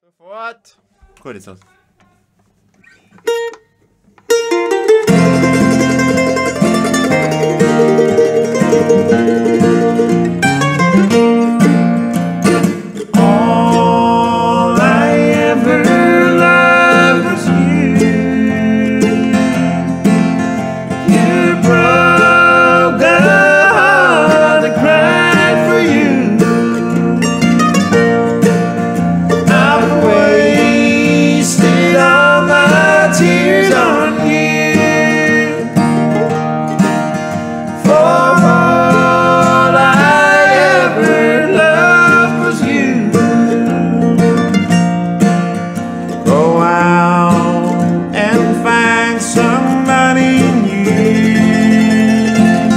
Sofort. Gut, jetzt los. All I ever loved was you. You broke a heart that cried for you. I've wasted all my tears on you. For all I ever loved was you. Go out and find somebody new,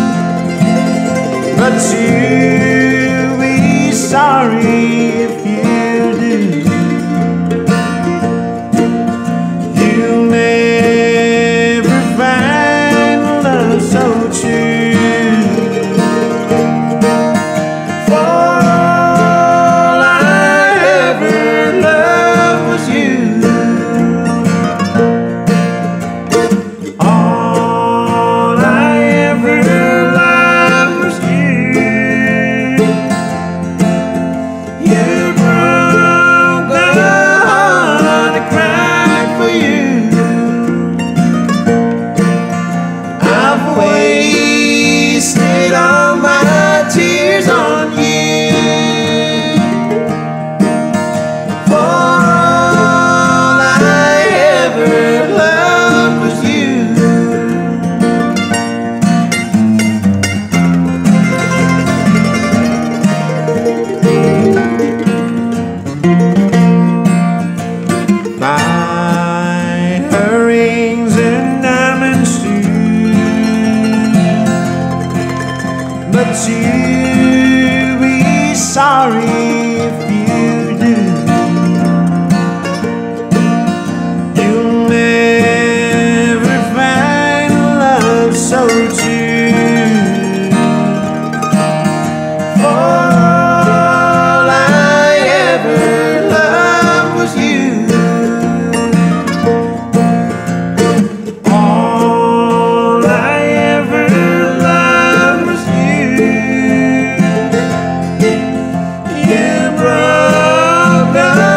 but you'll be sorry if you do. You'll never find love so true. For all I ever loved was you. All I ever loved was you. You broke a heart that cried for you. I've wasted all my tears on you. For all I ever loved was you. Buy her rings and diamonds too, but you'll be sorry if you do. You'll never find love so true. For all I ever loved was you. All I ever loved was you. You broke